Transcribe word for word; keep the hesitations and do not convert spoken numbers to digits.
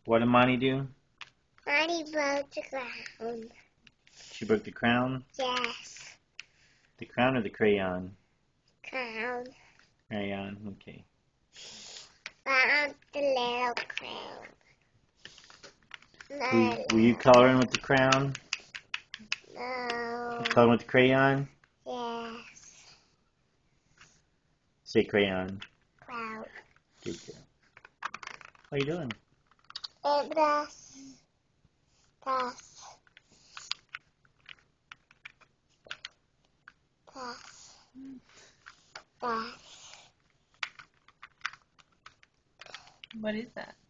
What did Monnie do? Monnie broke the ground. She broke the crown? Yes. The crown or the crayon? Crown. Crayon, okay. Found the little crown. Were, No. were you coloring with the crown? No. Coloring with the crayon? Yes. Say crayon. Crown. Good girl. What are you doing? Evies. Pass. Pass. Pass. What is that?